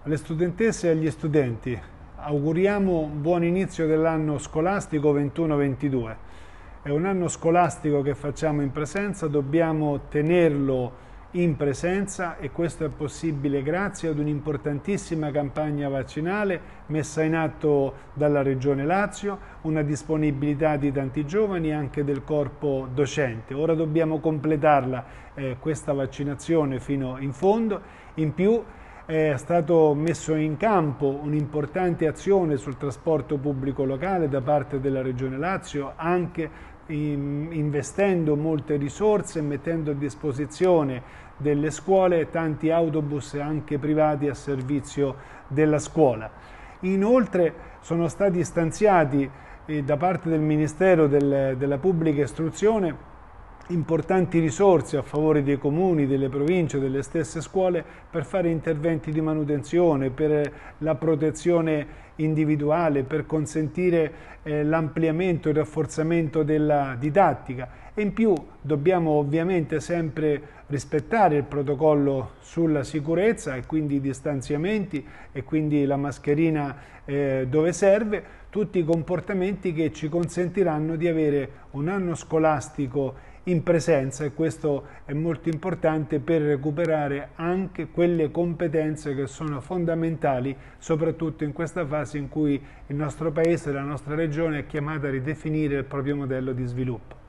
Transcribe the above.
Alle studentesse e agli studenti auguriamo un buon inizio dell'anno scolastico 21-22. È un anno scolastico che facciamo in presenza, dobbiamo tenerlo in presenza e questo è possibile grazie ad un'importantissima campagna vaccinale messa in atto dalla Regione Lazio, una disponibilità di tanti giovani e anche del corpo docente. Ora dobbiamo completarla questa vaccinazione fino in fondo. In più è stato messo in campo un'importante azione sul trasporto pubblico locale da parte della Regione Lazio, anche investendo molte risorse e mettendo a disposizione delle scuole tanti autobus anche privati a servizio della scuola. Inoltre sono stati stanziati da parte del Ministero della Pubblica Istruzione importanti risorse a favore dei comuni, delle province, delle stesse scuole per fare interventi di manutenzione, per la protezione individuale, per consentire l'ampliamento e il rafforzamento della didattica e in più dobbiamo ovviamente sempre rispettare il protocollo sulla sicurezza e quindi i distanziamenti e quindi la mascherina dove serve, tutti i comportamenti che ci consentiranno di avere un anno scolastico in presenza e questo è molto importante per recuperare anche quelle competenze che sono fondamentali soprattutto in questa fase in cui il nostro paese, la nostra regione è chiamata a ridefinire il proprio modello di sviluppo.